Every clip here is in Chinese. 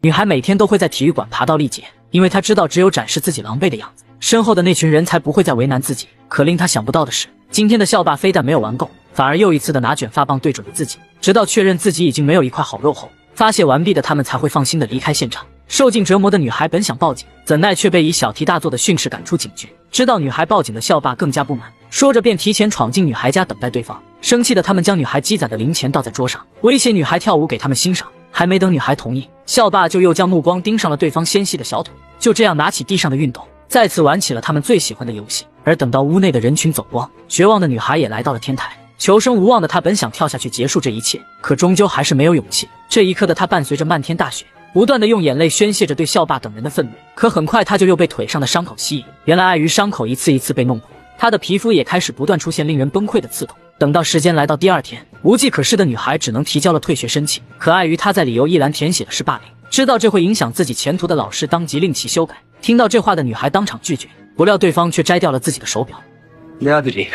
女孩每天都会在体育馆爬到力竭，因为她知道只有展示自己狼狈的样子，身后的那群人才不会再为难自己。可令她想不到的是，今天的校霸非但没有玩够，反而又一次的拿卷发棒对准了自己，直到确认自己已经没有一块好肉后，发泄完毕的他们才会放心的离开现场。受尽折磨的女孩本想报警，怎奈却被以小题大做的训斥赶出警局。知道女孩报警的校霸更加不满，说着便提前闯进女孩家等待对方。生气的他们将女孩积攒的零钱倒在桌上，威胁女孩跳舞给他们欣赏。还没等女孩同意，校霸就又将目光盯上了对方纤细的小腿，就这样拿起地上的熨斗，再次玩起了他们最喜欢的游戏。而等到屋内的人群走光，绝望的女孩也来到了天台。求生无望的她本想跳下去结束这一切，可终究还是没有勇气。这一刻的她伴随着漫天大雪，不断的用眼泪宣泄着对校霸等人的愤怒。可很快她就又被腿上的伤口吸引，原来碍于伤口一次一次被弄破，她的皮肤也开始不断出现令人崩溃的刺痛。等到时间来到第二天，无计可施的女孩只能提交了退学申请。可碍于她在理由一栏填写的是霸凌，知道这会影响自己前途的老师当即令其修改。听到这话的女孩当场拒绝，不料对方却摘掉了自己的手表。 내 아들이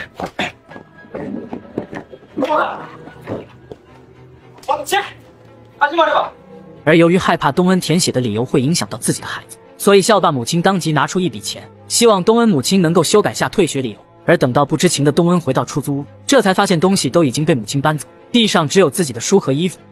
而由于害怕东恩填写的理由会影响到自己的孩子，所以校霸母亲当即拿出一笔钱，希望东恩母亲能够修改下退学理由。而等到不知情的东恩回到出租屋，这才发现东西都已经被母亲搬走，地上只有自己的书和衣服。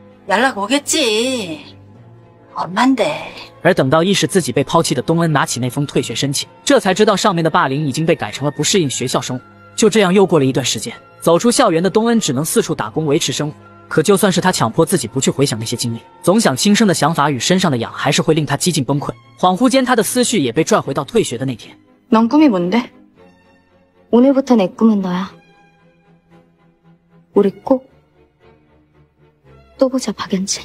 엄만데。 而等到意识自己被抛弃的东恩拿起那封退学申请，这才知道上面的霸凌已经被改成了不适应学校生活。就这样又过了一段时间，走出校园的东恩只能四处打工维持生活。可就算是他强迫自己不去回想那些经历，总想轻生的想法与身上的痒还是会令他几近崩溃。恍惚间，他的思绪也被拽回到退学的那天。 넌 꿈이 뭔데? 오늘부터 내 꿈은 너야. 우리 꼭 또 보자, 박연진。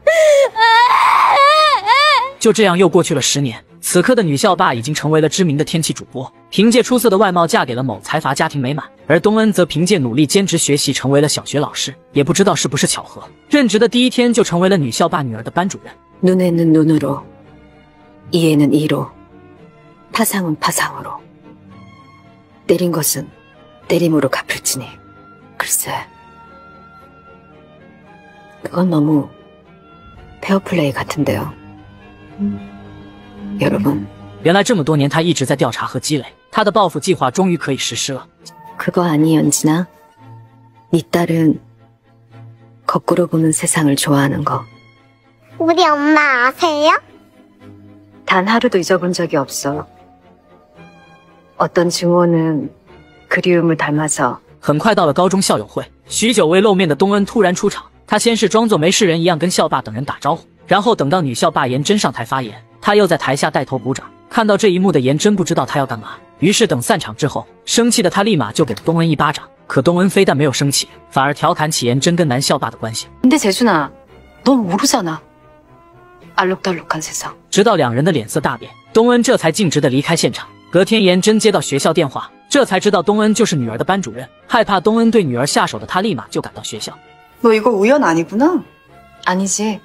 就这样又过去了10年，此刻的女校霸已经成为了知名的天气主播，凭借出色的外貌嫁给了某财阀家庭美满。而东恩则凭借努力兼职学习成为了小学老师，也不知道是不是巧合，任职的第一天就成为了女校霸女儿的班主任。 눈에는 눈으로, 이에는 이로, 파상은 파상으로, 때린 것은 때림으로 갚을지니. 글쎄, 그건 너무 페어플레이 같은데요. 여러분， 原来这么多年他一直在调查和积累，他的报复计划终于可以实施了。 그거 아니, 연진아? 네 딸은 거꾸로 보는 세상을 좋아하는 거. 우리 엄마 아세요? 단 하루도 잊어본 적이 없어. 어떤 증오는 그리움을 닮아서. 很快到了高中校友会，许久未露面的东恩突然出场。他先是装作没事人一样跟校霸等人打招呼，然后等到女校霸颜真上台发言，他又在台下带头鼓掌。看到这一幕的颜真不知道他要干嘛，于是等散场之后，生气的他立马就给了东恩一巴掌。可东恩非但没有生气，反而调侃起颜真跟男校霸的关系。 근데 재준아, 넌 모르잖아. 알록달록한 세상. 直到两人的脸色大变，东恩这才径直的离开现场。隔天，颜真接到学校电话，这才知道东恩就是女儿的班主任。害怕东恩对女儿下手的他，立马就赶到学校。 너 이거 우연 아니구나? 아니지.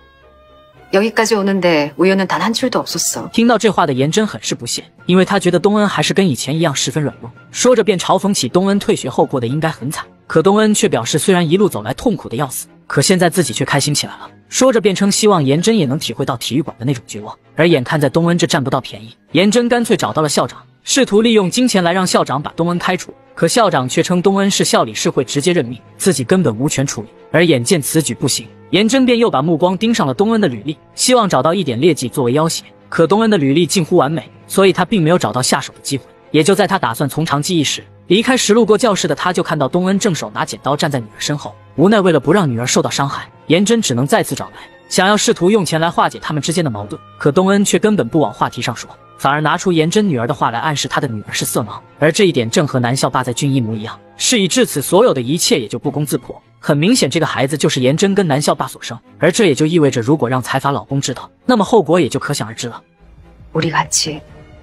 여기까지 오는데 우연은 단 한 줄도 없었어. 听到这话的颜真很是不屑，因为他觉得东恩还是跟以前一样十分软弱，说着便嘲讽起东恩退学后过得应该很惨。可东恩却表示，虽然一路走来痛苦的要死，可现在自己却开心起来了。说着便称希望颜真也能体会到体育馆的那种绝望。而眼看在东恩这占不到便宜，颜真干脆找到了校长，试图利用金钱来让校长把东恩开除。可校长却称东恩是校理事会直接任命，自己根本无权处理。而眼见此举不行，颜真便又把目光盯上了东恩的履历，希望找到一点劣迹作为要挟。可东恩的履历近乎完美，所以他并没有找到下手的机会。也就在他打算从长计议时，离开时路过教室的他就看到东恩正手拿剪刀站在女儿身后。无奈为了不让女儿受到伤害，颜真只能再次找来，想要试图用钱来化解他们之间的矛盾。可东恩却根本不往话题上说，反而拿出颜真女儿的话来暗示他的女儿是色盲。而这一点正和男校霸在军一模一样。事已至此，所有的一切也就不攻自破。很明显，这个孩子就是颜真跟男校霸所生，而这也就意味着，如果让财阀老公知道，那么后果也就可想而知了。 우리 같이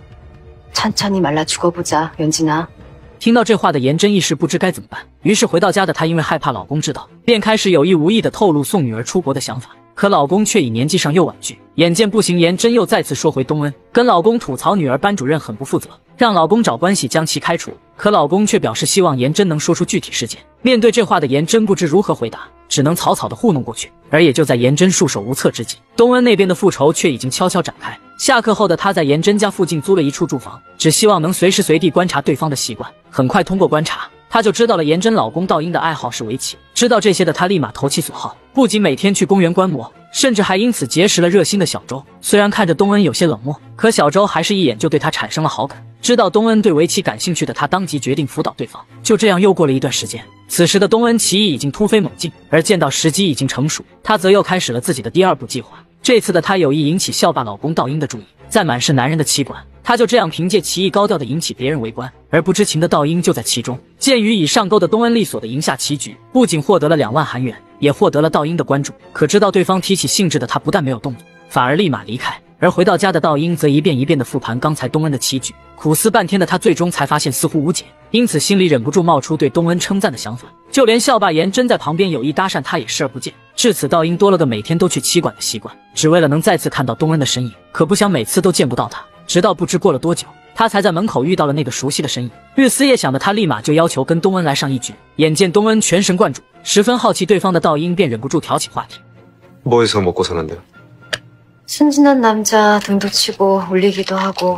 천천히 말라 죽어보자, 연진아. 听到这话的颜真一时不知该怎么办，于是回到家的她因为害怕老公知道，便开始有意无意的透露送女儿出国的想法。可老公却以年纪上又婉拒，眼见不行，颜真又再次说回东恩，跟老公吐槽女儿班主任很不负责，让老公找关系将其开除。可老公却表示希望颜真能说出具体事件。面对这话的颜真不知如何回答， 只能草草的糊弄过去。而也就在颜真束手无策之际，东恩那边的复仇却已经悄悄展开。下课后的他在颜真家附近租了一处住房，只希望能随时随地观察对方的习惯。很快通过观察，他就知道了颜真老公道英的爱好是围棋。知道这些的他立马投其所好，不仅每天去公园观摩，甚至还因此结识了热心的小周。虽然看着东恩有些冷漠，可小周还是一眼就对他产生了好感。知道东恩对围棋感兴趣的他当即决定辅导对方。就这样又过了一段时间，此时的东恩棋艺已经突飞猛进，而见到时机已经成熟，他则又开始了自己的第二步计划。这次的他有意引起校霸老公道英的注意，在满是男人的棋馆，他就这样凭借棋艺高调的引起别人围观，而不知情的道英就在其中。鉴于已上钩的东恩利索的赢下棋局，不仅获得了2万韩元，也获得了道英的关注。可知道对方提起兴致的他不但没有动作，反而立马离开。而回到家的道英则一遍一遍地复盘刚才东恩的棋局，苦思半天的他最终才发现似乎无解，因此心里忍不住冒出对东恩称赞的想法。就连校霸颜真在旁边有意搭讪他也视而不见。至此道英多了个每天都去棋馆的习惯，只为了能再次看到东恩的身影。可不想每次都见不到他，直到不知过了多久，他才在门口遇到了那个熟悉的身影。日思夜想的他立马就要求跟东恩来上一局。眼见东恩全神贯注，十分好奇对方的道英便忍不住挑起话题。 뭐 해서 먹고 사는데요? 순진한 남자 등도 치고 울리기도 하고.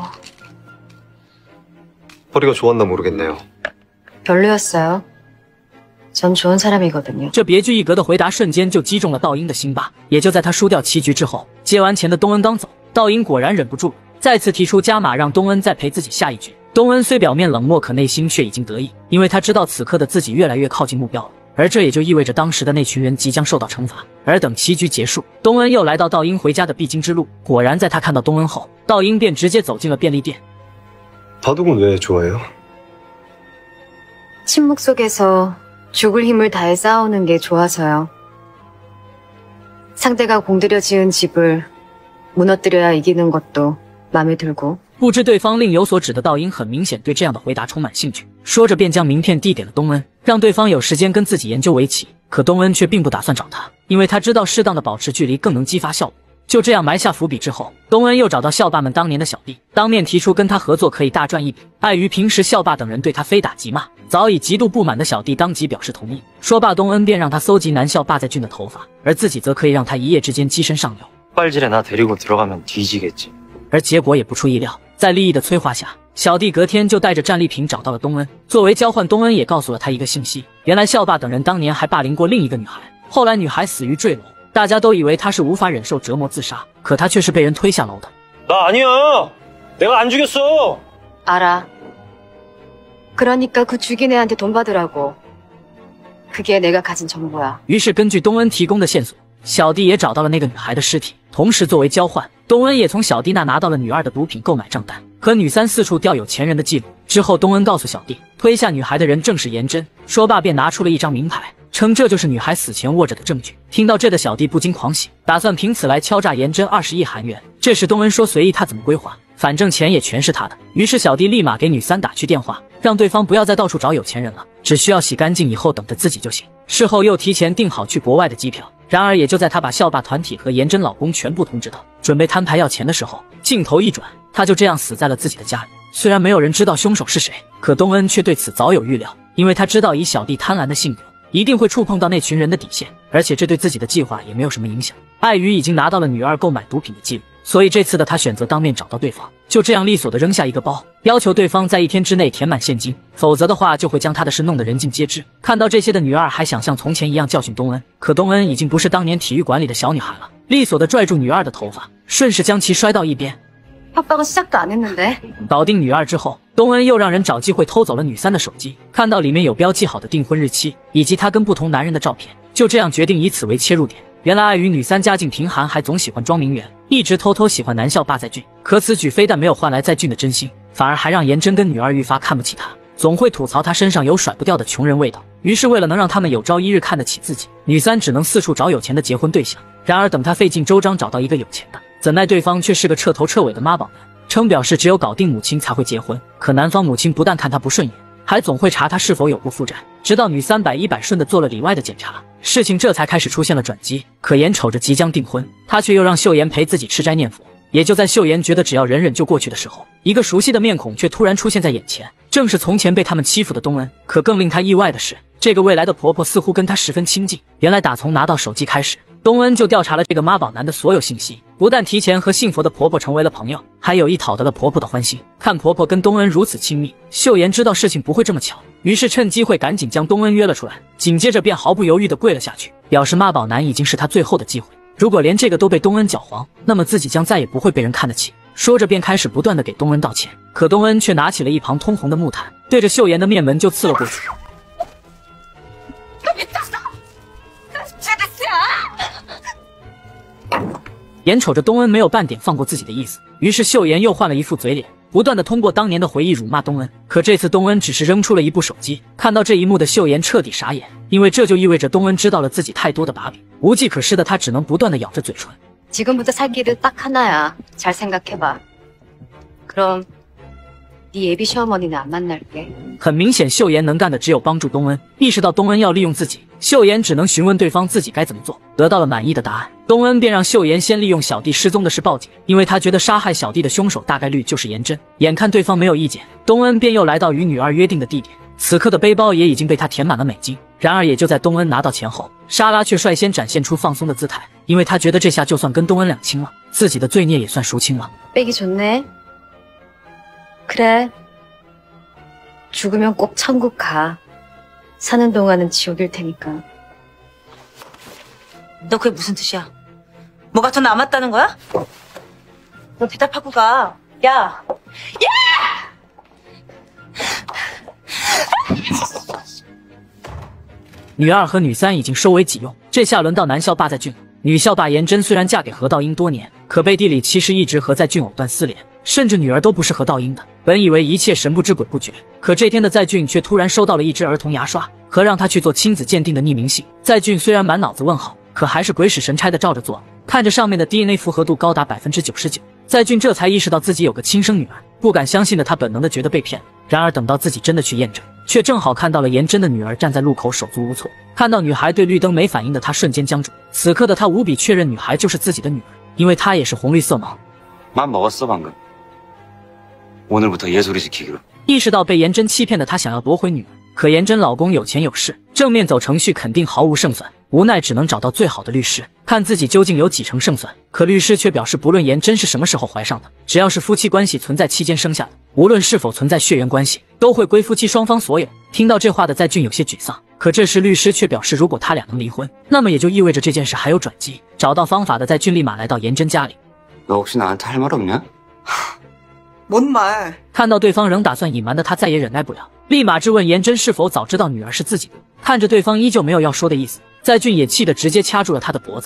허리가 좋았나 모르겠네요. 별로였어요. 전 좋은 사람이거든요. 这别具一格的回答瞬间就击中了道英的心巴。也就在他输掉棋局之后，接完钱的东恩刚走，道英果然忍不住再次提出加码，让东恩再陪自己下一局。东恩虽表面冷漠，可内心却已经得意，因为他知道此刻的自己越来越靠近目标了。而这也就意味着当时的那群人即将受到惩罚。而等棋局结束，东恩又来到道英回家的必经之路。果然，在他看到东恩后，道英便直接走进了便利店。 바둑은 왜 좋아해요? 침묵 속에서 죽을 힘을 다해 싸우는 게 좋아서요. 상대가 공들여 지은 집을 무너뜨려야 이기는 것도 마음에 들고. 不知对方另有所指的道英很明显对这样的回答充满兴趣，说着便将名片递给了东恩，让对方有时间跟自己研究围棋。可东恩却并不打算找他，因为他知道适当的保持距离更能激发效果。就这样埋下伏笔之后，东恩又找到校霸们当年的小弟，当面提出跟他合作可以大赚一笔。碍于平时校霸等人对他非打即骂，早已极度不满的小弟当即表示同意。说罢，东恩便让他搜集男校霸在俊的头发，而自己则可以让他一夜之间跻身上流。 빨질에 나 데리고 들어가면 뒤지겠지. 而结果也不出意料，在利益的催化下，小弟隔天就带着战利品找到了东恩。作为交换，东恩也告诉了他一个信息：原来校霸等人当年还霸凌过另一个女孩，后来女孩死于坠楼，大家都以为他是无法忍受折磨自杀，可他却是被人推下楼的。 나 아니야. 내가 안 죽였어. 알아. 그러니까 그 죽인 애한테 돈 받으라고. 그게 내가 가진 정보야. 于是根据东恩提供的线索，小弟也找到了那个女孩的尸体。同时作为交换，东恩也从小弟那拿到了女二的毒品购买账单和女三四处钓有钱人的记录。之后，东恩告诉小弟，推下女孩的人正是颜真。说罢便拿出了一张名牌，称这就是女孩死前握着的证据。听到这的小弟不禁狂喜，打算凭此来敲诈颜真20亿韩元。这时东恩说随意他怎么规划，反正钱也全是他的。于是小弟立马给女三打去电话，让对方不要再到处找有钱人了，只需要洗干净以后等着自己就行。事后又提前订好去国外的机票。然而也就在他把校霸团体和颜真老公全部通知到，准备摊牌要钱的时候，镜头一转，他就这样死在了自己的家里。虽然没有人知道凶手是谁，可东恩却对此早有预料，因为他知道以小弟贪婪的性格，一定会触碰到那群人的底线，而且这对自己的计划也没有什么影响。碍于已经拿到了女二购买毒品的记录，所以这次的他选择当面找到对方，就这样利索的扔下一个包，要求对方在1天之内填满现金，否则的话就会将他的事弄得人尽皆知。看到这些的女二还想像从前一样教训东恩，可东恩已经不是当年体育馆里的小女孩了，利索的拽住女二的头发，顺势将其摔到一边。 협박은 시작도 안 했는데. 搞定女二之后，东恩又让人找机会偷走了女三的手机，看到里面有标记好的订婚日期以及她跟不同男人的照片，就这样决定以此为切入点。原来碍于女三家境贫寒，还总喜欢装名媛，一直偷偷喜欢男校霸在俊。可此举非但没有换来在俊的真心，反而还让颜真跟女二愈发看不起他，总会吐槽他身上有甩不掉的穷人味道。于是为了能让他们有朝一日看得起自己，女三只能四处找有钱的结婚对象。然而等他费尽周章找到一个有钱的，怎奈对方却是个彻头彻尾的妈宝男，称表示只有搞定母亲才会结婚。可男方母亲不但看他不顺眼，还总会查他是否有过负债。直到女三100%顺的做了里外的检查，事情这才开始出现了转机。可眼瞅着即将订婚，他却又让秀妍陪自己吃斋念佛。 也就在秀妍觉得只要忍忍就过去的时候，一个熟悉的面孔却突然出现在眼前，正是从前被他们欺负的东恩。可更令她意外的是，这个未来的婆婆似乎跟她十分亲近。原来打从拿到手机开始，东恩就调查了这个妈宝男的所有信息，不但提前和幸福的婆婆成为了朋友，还有意讨得了婆婆的欢心。看婆婆跟东恩如此亲密，秀妍知道事情不会这么巧，于是趁机会赶紧将东恩约了出来，紧接着便毫不犹豫地跪了下去，表示妈宝男已经是她最后的机会。如果连这个都被东恩搅黄，那么自己将再也不会被人看得起。说着便开始不断地给东恩道歉，可东恩却拿起了一旁通红的木炭，对着秀妍的面门就刺了过去。眼瞅着东恩没有半点放过自己的意思，于是秀妍又换了一副嘴脸，不断的通过当年的回忆辱骂东恩。可这次东恩只是扔出了一部手机。看到这一幕的秀妍彻底傻眼，因为这就意味着东恩知道了自己太多的把柄，无计可施的她只能不断的咬着嘴唇。 지금부터 살 길은 딱 하나야. 잘 생각해봐. 그럼 네 예비 시어머니는 안 만날게. 很明显，秀妍能干的只有帮助东恩。意识到东恩要利用自己，秀妍只能询问对方自己该怎么做。得到了满意的答案，东恩便让秀妍先利用小弟失踪的事报警，因为他觉得杀害小弟的凶手大概率就是颜真。眼看对方没有意见，东恩便又来到与女二约定的地点。此刻的背包也已经被他填满了美金。然而，也就在东恩拿到钱后，莎拉却率先展现出放松的姿态，因为他觉得这下就算跟东恩两清了，自己的罪孽也算赎清了。 빼기 좋네. 그래. 죽으면 꼭 천국 가. 사는 동안은 지옥일 테니까. 너 그게 무슨 뜻이야? 뭐가 더 남았다는 거야? 너 대답하고 가. 야! 女二和女三已经收为己用，这下轮到男校霸在俊了。女校霸颜真虽然嫁给何道英多年，可背地里其实一直和在俊藕断丝连，甚至女儿都不是何道英的。本以为一切神不知鬼不觉，可这天的在俊却突然收到了一支儿童牙刷和让他去做亲子鉴定的匿名信。在俊虽然满脑子问号，可还是鬼使神差的照着做。看着上面的 DNA 复合度高达 99%， 在俊这才意识到自己有个亲生女儿，不敢相信的他本能的觉得被骗。然而等到自己真的去验证，却正好看到了颜真的女儿站在路口手足无措。看到女孩对绿灯没反应的他瞬间僵住。此刻的他无比确认女孩就是自己的女儿，因为他也是红绿色盲。 맘 먹었어 방금. 오늘부터 예술이 지키기로. 意识到被颜真欺骗的他想要夺回女儿，可颜真老公有钱有势，正面走程序肯定毫无胜算，无奈只能找到最好的律师，看自己究竟有几成胜算。可律师却表示，不论颜真是什么时候怀上的，只要是夫妻关系存在期间生下的，无论是否存在血缘关系，都会归夫妻双方所有。听到这话的在俊有些沮丧，可这时律师却表示，如果他俩能离婚，那么也就意味着这件事还有转机。找到方法的在俊立马来到颜真家里。 너 혹시 나한테 할 말 없냐? 뭔 말? 看到对方仍打算隐瞒的他再也忍耐不了，立马质问颜真是否早知道女儿是自己的。看着对方依旧没有要说的意思，在俊也气得直接掐住了他的脖子。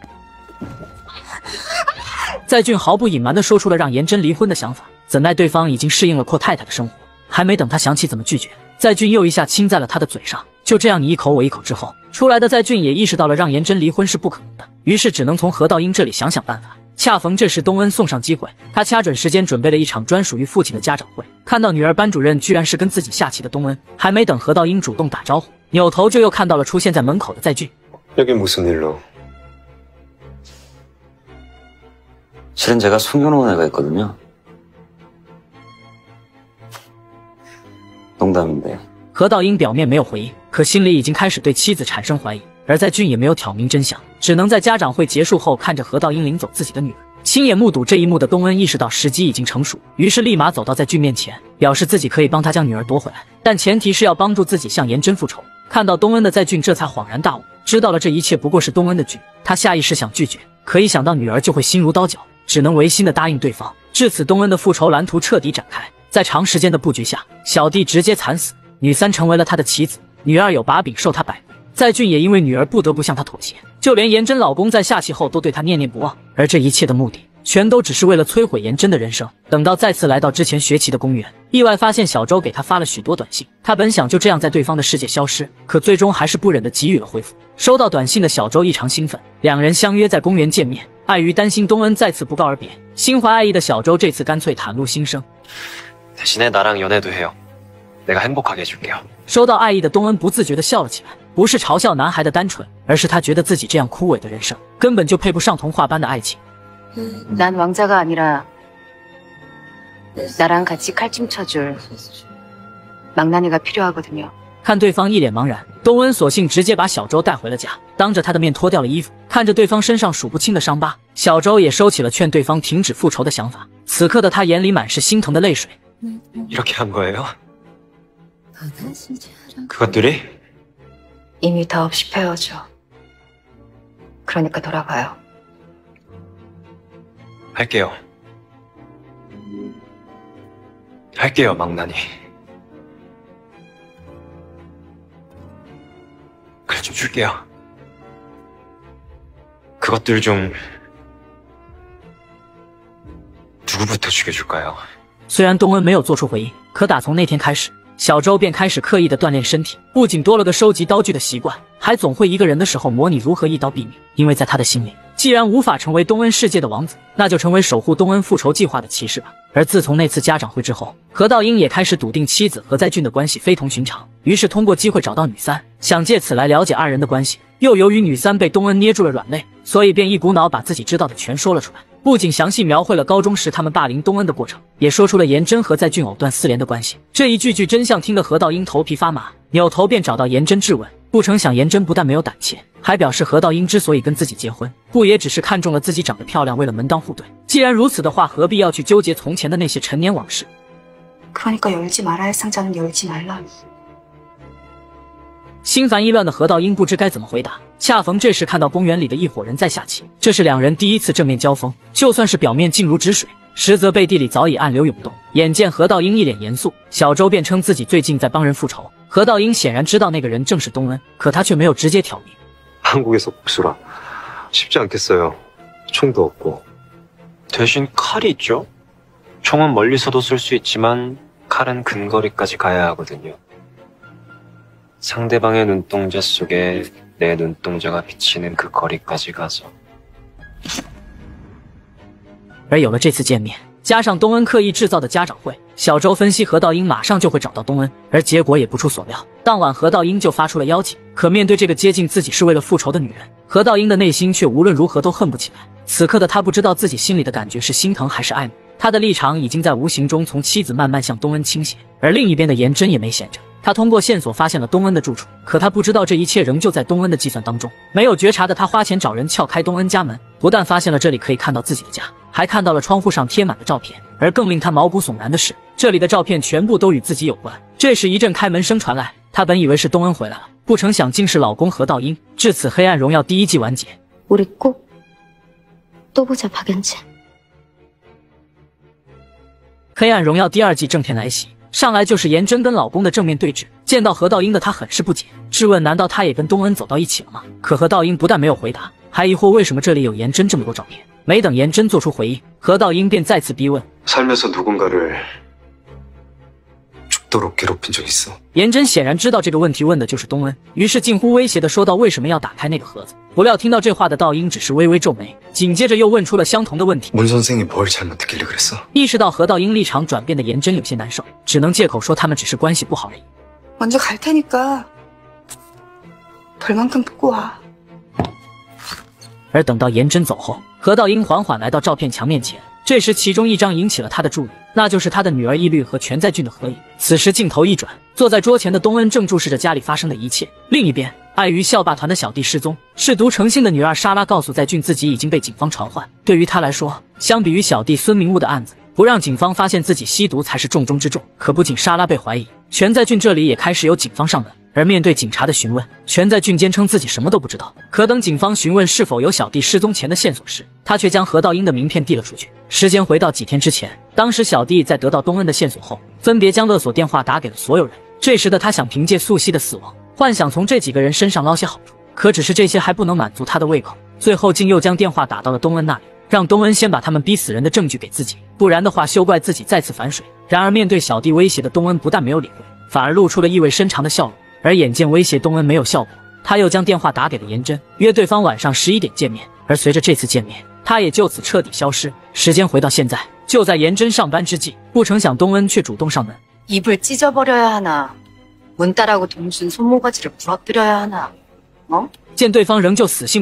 在俊毫不隐瞒地说出了让颜真离婚的想法，怎奈对方已经适应了阔太太的生活，还没等他想起怎么拒绝，在俊又一下亲在了他的嘴上。就这样你一口我一口之后，出来的在俊也意识到了让颜真离婚是不可能的，于是只能从何道英这里想想办法。 恰逢这时，东恩送上机会，他掐准时间准备了一场专属于父亲的家长会。看到女儿班主任居然是跟自己下棋的东恩，还没等何道英主动打招呼，扭头就又看到了出现在门口的在俊。 여기 무슨 일로? 실은 제가 숨겨놓은 애가 있거든요. 농담인데. 何道英表面没有回应，可心里已经开始对妻子产生怀疑。 而在俊也没有挑明真相，只能在家长会结束后看着何道英领走自己的女儿。亲眼目睹这一幕的东恩意识到时机已经成熟，于是立马走到在俊面前，表示自己可以帮他将女儿夺回来，但前提是要帮助自己向颜真复仇。看到东恩的在俊这才恍然大悟，知道了这一切不过是东恩的局。他下意识想拒绝，可一想到女儿就会心如刀绞，只能违心的答应对方。至此，东恩的复仇蓝图彻底展开。在长时间的布局下，小弟直接惨死，女三成为了他的妻子，女二有把柄受他摆布。 在俊也因为女儿不得不向他妥协，就连颜真老公在下棋后都对他念念不忘，而这一切的目的全都只是为了摧毁颜真的人生。等到再次来到之前学棋的公园，意外发现小周给他发了许多短信，他本想就这样在对方的世界消失，可最终还是不忍的给予了回复。收到短信的小周异常兴奋，两人相约在公园见面。碍于担心东恩再次不告而别，心怀爱意的小周这次干脆袒露心声。 대신에 나랑 연애도 해요. 내가 행복하게 해줄게요. 收到爱意的东恩不自觉地笑了起来，不是嘲笑男孩的单纯，而是他觉得自己这样枯萎的人生根本就配不上童话般的爱情。 난 왕자가 아니라 나랑 같이 칼춤 쳐줄 망나니가 필요하거든요. 看对方一脸茫然，东恩索性直接把小周带回了家，当着他的面脱掉了衣服。看着对方身上数不清的伤疤，小周也收起了劝对方停止复仇的想法。此刻的他眼里满是心疼的泪水。 이렇게 한 거예요? 그것들이? 이미 더 없이 헤어져. 그러니까 돌아가요. 할게요. 할게요, 망나니. 그래, 좀 줄게요. 그것들 중 누구부터 죽여줄까요? 虽然东恩没有做出回应，可打从那天开始，小周便开始刻意的锻炼身体，不仅多了个收集刀具的习惯，还总会一个人的时候模拟如何一刀毙命。因为在他的心里，既然无法成为东恩世界的王子，那就成为守护东恩复仇计划的骑士吧。而自从那次家长会之后，何道英也开始笃定妻子和在俊的关系非同寻常，于是通过机会找到女三，想借此来了解二人的关系。又由于女三被东恩捏住了软肋，所以便一股脑把自己知道的全说了出来。 不仅详细描绘了高中时他们霸凌东恩的过程，也说出了颜真和在俊藕断丝连的关系。这一句句真相听得何道英头皮发麻，扭头便找到颜真质问。不成想颜真不但没有胆怯，还表示何道英之所以跟自己结婚，不也只是看中了自己长得漂亮，为了门当户对。既然如此的话，何必要去纠结从前的那些陈年往事？ 그러니까 열지 말아야 할 상자는 열지 말라. 心烦意乱的何道英不知该怎么回答，恰逢这时看到公园里的一伙人在下棋，这是两人第一次正面交锋，就算是表面静如止水，实则背地里早已暗流涌动。眼见何道英一脸严肃，小周便称自己最近在帮人复仇。何道英显然知道那个人正是东恩，可他却没有直接挑明。 한국에서 복수라 쉽지 않겠어요. 총도 없고. 대신 칼이 있죠? 총은 멀리서도 쏠 수 있지만 칼은 근거리까지 가야 하거든요. 상대방의 눈동자 속에 내 눈동자가 비치는 그 거리까지 가서. 而有了这次见面，加上东恩刻意制造的家长会，小周分析何道英马上就会找到东恩，而结果也不出所料，当晚何道英就发出了邀请。可面对这个接近自己是为了复仇的女人，何道英的内心却无论如何都恨不起来。此刻的他不知道自己心里的感觉是心疼还是爱慕，他的立场已经在无形中从妻子慢慢向东恩倾斜。而另一边的颜真也没闲着。 他通过线索发现了东恩的住处，可他不知道这一切仍旧在东恩的计算当中。没有觉察的他花钱找人撬开东恩家门，不但发现了这里可以看到自己的家，还看到了窗户上贴满了照片。而更令他毛骨悚然的是，这里的照片全部都与自己有关。这时一阵开门声传来，他本以为是东恩回来了，不成想竟是老公何道英。至此，《黑暗荣耀》第1季完结。 우리 꼭 또 보자, 박연진. 黑暗荣耀第2季正片来袭。 上来就是颜真跟老公的正面对峙，见到何道英的他很是不解，质问难道他也跟东恩走到一起了吗？可何道英不但没有回答，还疑惑为什么这里有颜真这么多照片。没等颜真做出回应，何道英便再次逼问： 살면서 누군가를 죽도록 괴롭힌 적 있어? 颜真显然知道这个问题问的就是东恩，于是近乎威胁的说道：“为什么要打开那个盒子？”不料听到这话的道英只是微微皱眉，紧接着又问出了相同的问题。 문 선생이 뭘 잘못했길래 그랬어? 意识到何道英立场转变的颜真有些难受，只能借口说他们只是关系不好而已。 먼저 갈 테니까 벌만큼 보고 와. 而等到颜真走后，何道英缓缓来到照片墙面前。这时，其中一张引起了他的注意，那就是他的女儿易律和全在俊的合影。此时镜头一转，坐在桌前的东恩正注视着家里发生的一切。另一边，碍于校霸团的小弟失踪，嗜毒成性的女二莎拉告诉在俊自己已经被警方传唤。对于他来说，相比于小弟孙明悟的案子，不让警方发现自己吸毒才是重中之重。可不仅莎拉被怀疑，全在俊这里也开始有警方上门。 而面对警察的询问，全在俊坚称自己什么都不知道。可等警方询问是否有小弟失踪前的线索时，他却将何道英的名片递了出去。时间回到几天之前，当时小弟在得到东恩的线索后，分别将勒索电话打给了所有人。这时的他想凭借素汐的死亡，幻想从这几个人身上捞些好处。可只是这些还不能满足他的胃口，最后竟又将电话打到了东恩那里，让东恩先把他们逼死人的证据给自己，不然的话休怪自己再次反水。然而面对小弟威胁的东恩不但没有理会，反而露出了意味深长的笑容。 而眼见威胁东恩没有效果，他又将电话打给了颜真，约对方晚上11点见面。而随着这次见面，他也就此彻底消失。时间回到现在，就在颜真上班之际，不成想东恩却主动上门。 입을 찢어버려야 하나, 문따라고 동순 손모가지를 부러뜨려야 하나, 어? 见对方仍旧死性不改，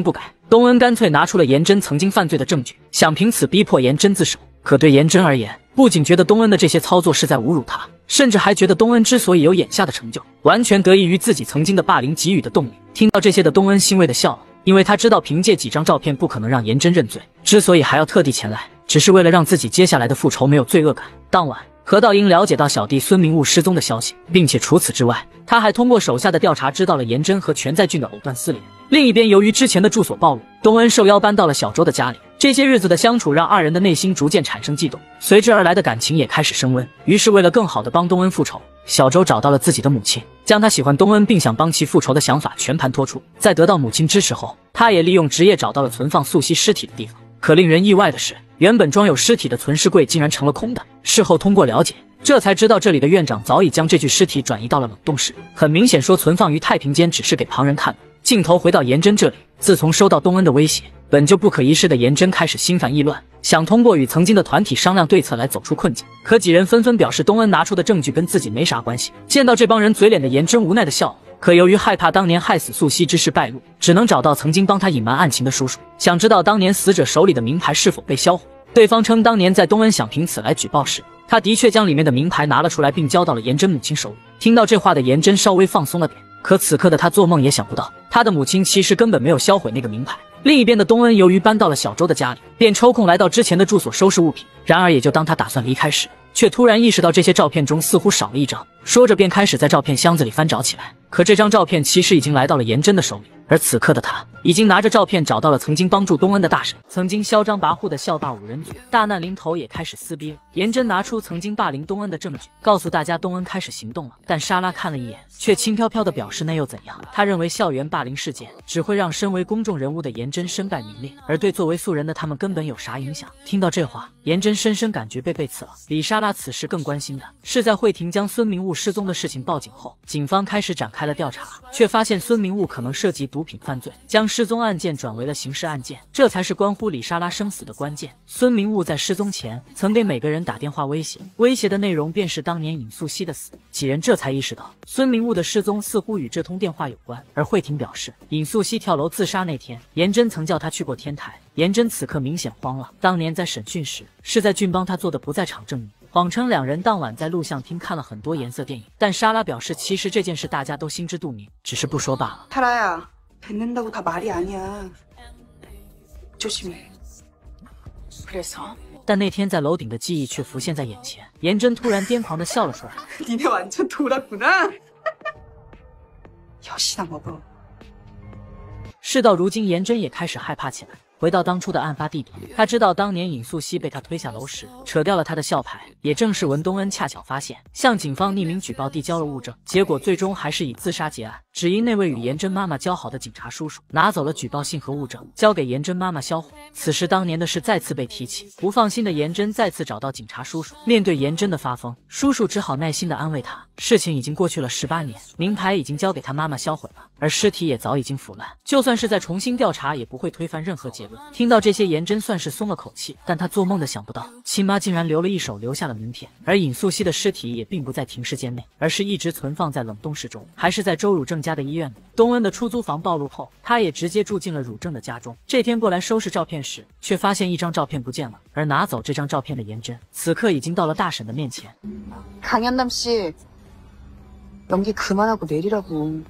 东恩干脆拿出了颜真曾经犯罪的证据，想凭此逼迫颜真自首。可对颜真而言，不仅觉得东恩的这些操作是在侮辱他，甚至还觉得东恩之所以有眼下的成就，完全得益于自己曾经的霸凌给予的动力。听到这些的东恩欣慰地笑了，因为他知道凭借几张照片不可能让颜真认罪，之所以还要特地前来，只是为了让自己接下来的复仇没有罪恶感。当晚，何道英了解到小弟孙明悟失踪的消息，并且除此之外，他还通过手下的调查知道了颜真和全在俊的藕断丝连。另一边，由于之前的住所暴露，东恩受邀搬到了小周的家里。这些日子的相处让二人的内心逐渐产生悸动，随之而来的感情也开始升温。于是为了更好的帮东恩复仇，小周找到了自己的母亲，将他喜欢东恩并想帮其复仇的想法全盘托出。在得到母亲支持后，他也利用职业找到了存放素汐尸体的地方。可令人意外的是，原本装有尸体的存尸柜竟然成了空的。事后通过了解，这才知道这里的院长早已将这具尸体转移到了冷冻室。很明显说存放于太平间只是给旁人看的。镜头回到颜真这里，自从收到东恩的威胁，本就不可一世的颜真开始心烦意乱，想通过与曾经的团体商量对策来走出困境。可几人纷纷表示东恩拿出的证据跟自己没啥关系。见到这帮人嘴脸的颜真无奈的笑了，可由于害怕当年害死素汐之事败露，只能找到曾经帮他隐瞒案情的叔叔，想知道当年死者手里的名牌是否被销毁。对方称当年在东恩想凭此来举报时，他的确将里面的名牌拿了出来，并交到了颜真母亲手里。听到这话的颜真稍微放松了点，可此刻的他做梦也想不到，他的母亲其实根本没有销毁那个名牌。另一边的东恩由于搬到了小周的家里，便抽空来到之前的住所收拾物品。然而也就当他打算离开时，却突然意识到这些照片中似乎少了一张，说着便开始在照片箱子里翻找起来。可这张照片其实已经来到了颜真的手里，而此刻的他已经拿着照片找到了曾经帮助东恩的大神，曾经嚣张跋扈的校霸五人组大难临头也开始撕逼了。颜真拿出曾经霸凌东恩的证据，告诉大家东恩开始行动了。但莎拉看了一眼，却轻飘飘地表示那又怎样？他认为校园霸凌事件只会让身为公众人物的颜真身败名裂，而对作为素人的他们根本有啥影响？听到这话，颜真深深感觉被刺了。李莎拉此时更关心的是，在慧婷将孙明悟失踪的事情报警后，警方开始展开了调查，却发现孙明悟可能涉及毒品犯罪，将失踪案件转为了刑事案件，这才是关乎李莎拉生死的关键。孙明悟在失踪前曾给每个人打电话威胁的内容便是当年尹素汐的死。几人这才意识到孙明悟的失踪似乎与这通电话有关。而慧婷表示，尹素汐跳楼自杀那天，颜真曾叫她去过天台。颜真此刻明显慌了，当年在审讯时是在俊帮他做的不在场证明，谎称两人当晚在录像厅看了很多颜色电影。但莎拉表示，其实这件事大家都心知肚明，只是不说罢了。 타라야, 뱉는다고 다 말이 아니야. 조심해. 그래서? 但那天在楼顶的记忆却浮现在眼前，颜真突然癫狂地笑了出来。 니네 완전 돌았구나. 엿이나 먹어. 事到如今，颜真也开始害怕起来。回到当初的案发地点，他知道当年尹素汐被他推下楼时扯掉了他的校牌，也正是文东恩恰巧发现，向警方匿名举报递交了物证，结果最终还是以自杀结案。只因那位与颜真妈妈交好的警察叔叔拿走了举报信和物证，交给颜真妈妈销毁。此时当年的事再次被提起，不放心的颜真再次找到警察叔叔，面对颜真的发疯，叔叔只好耐心地安慰他，事情已经过去了18年，名牌已经交给他妈妈销毁了，而尸体也早已经腐烂，就算是再重新调查也不会推翻任何结论。听到这些，颜真算是松了口气，但他做梦都想不到，亲妈竟然留了一手，留下了名片。而尹素汐的尸体也并不在停尸间内，而是一直存放在冷冻室中，还是在周汝正家的医院里。东恩的出租房暴露后，他也直接住进了汝正的家中。这天过来收拾照片时，却发现一张照片不见了，而拿走这张照片的颜真，此刻已经到了大婶的面前。 강현남 씨, 연기 그만하고 내리라고.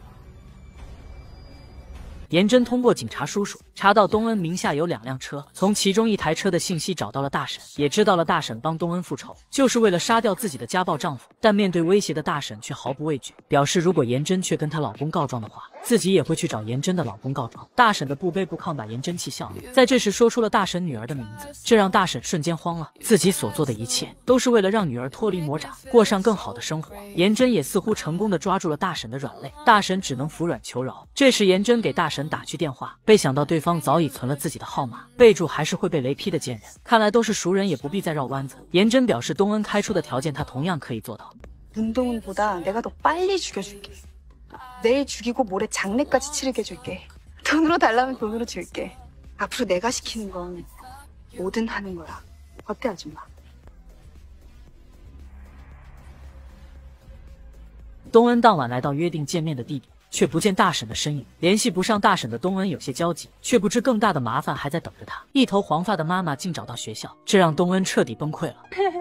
颜真通过警察叔叔查到东恩名下有2辆车，从其中一台车的信息找到了大婶，也知道了大婶帮东恩复仇就是为了杀掉自己的家暴丈夫。但面对威胁的大婶却毫不畏惧，表示如果颜真却跟她老公告状的话，自己也会去找颜真的老公告状。大婶的不卑不亢把颜真气笑了，在这时说出了大婶女儿的名字，这让大婶瞬间慌了。自己所做的一切都是为了让女儿脱离魔掌，过上更好的生活。颜真也似乎成功的抓住了大婶的软肋，大婶只能服软求饶。这时颜真给大婶打去电话，没想到对方早已存了自己的号码，备注还是会被雷劈的贱人，看来都是熟人，也不必再绕弯子。颜真表示东恩开出的条件他同样可以做到。 문동은보다 내가 더 빨리 죽여줄게. 내일 죽이고 모레 장례까지 치르게 해줄게. 돈으로 달라면 돈으로 줄게. 앞으로 내가 시키는 건 뭐든 하는 거야. 어때 아줌마? 东恩当晚来到约定见面的地点， 却不见大婶的身影。联系不上大婶的东恩有些焦急，却不知更大的麻烦还在等着他。一头黄发的妈妈竟找到学校，这让东恩彻底崩溃了。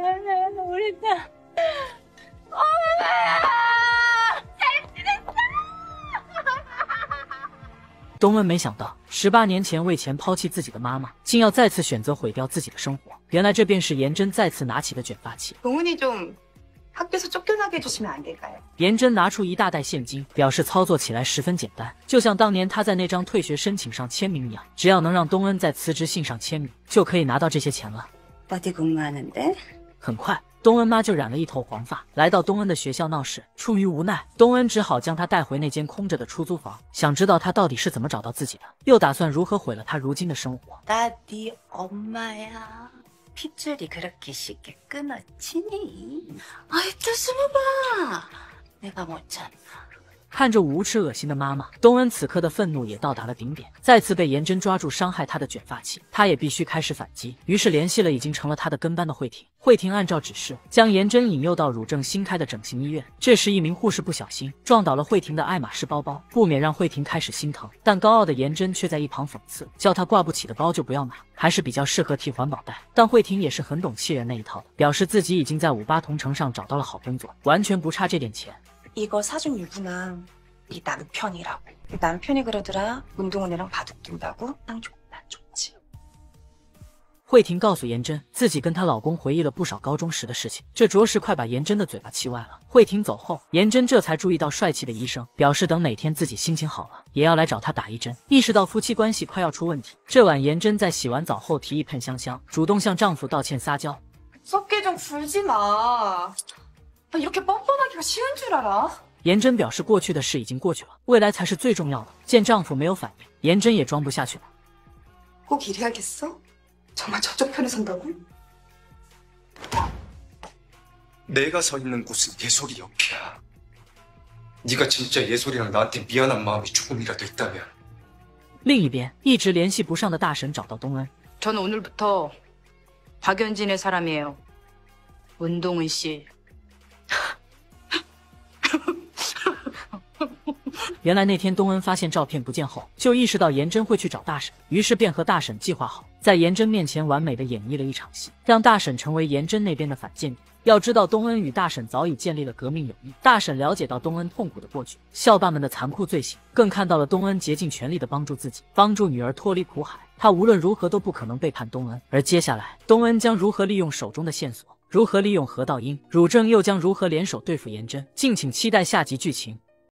东恩没想到，18年前为钱抛弃自己的妈妈，竟要再次选择毁掉自己的生活。原来这便是颜真再次拿起的卷发器。 동훈이 좀 학교에서 쫓겨나게 해주시면 안 될까요? 颜真拿出一大袋现金，表示操作起来十分简单，就像当年他在那张退学申请上签名一样，只要能让东恩在辞职信上签名，就可以拿到这些钱了。 어디 근무하는데? 很快，东恩妈就染了一头黄发，来到东恩的学校闹事。出于无奈，东恩只好将她带回那间空着的出租房，想知道她到底是怎么找到自己的，又打算如何毁了她如今的生活。 나 네 엄마야. 핏줄이 그렇게 쉽게 끊어지니? 아이 또 숨어봐. 내가 못 참아. 看着无耻恶心的妈妈，东恩此刻的愤怒也到达了顶点，再次被颜真抓住伤害他的卷发器，他也必须开始反击。于是联系了已经成了他的跟班的慧婷。慧婷按照指示，将颜真引诱到汝正新开的整形医院。这时，一名护士不小心撞倒了慧婷的爱马仕包包，不免让慧婷开始心疼。但高傲的颜真却在一旁讽刺，叫她挂不起的包就不要买，还是比较适合替环保袋。但慧婷也是很懂气人那一套的，表示自己已经在58同城上找到了好工作，完全不差这点钱。 이거 사준 유부남 네 남편이라고. 남편이 그러더라. 운동원이랑 바둑 둔다고? 난 좋지. 慧婷告诉颜真，自己跟她老公回忆了不少高中时的事情，这着实快把颜真的嘴巴气歪了。慧婷走后，颜真这才注意到帅气的医生，表示等哪天自己心情好了，也要来找他打一针。意识到夫妻关系快要出问题，这晚颜真在洗完澡后提议喷香香，主动向丈夫道歉撒娇。 썩게 좀 굴지 마. 이렇게 뻔뻔하기가 쉬운 줄 알아? 颜真表示过去的事已经过去了，未来才是最重要的。见丈夫没有反应，颜真也装不下去了。 꼭 이래야겠어? 정말 저쪽 편에 선다고? 내가 서 있는 곳은 예솔이 옆이야. 네가 진짜 예솔이랑 나한테 미안한 마음이 조금이라도 있다면. 另一边，一直联系不上的大婶找到东恩。 저는 오늘부터 박연진의 사람이에요. 운동은 씨. 原来那天东恩发现照片不见后，就意识到颜真会去找大婶，于是便和大婶计划好，在颜真面前完美的演绎了一场戏，让大婶成为颜真那边的反间谍。要知道，东恩与大婶早已建立了革命友谊。大婶了解到东恩痛苦的过去，校霸们的残酷罪行，更看到了东恩竭尽全力的帮助自己，帮助女儿脱离苦海。他无论如何都不可能背叛东恩。而接下来，东恩将如何利用手中的线索，如何利用何道英，汝正又将如何联手对付颜真？敬请期待下集剧情。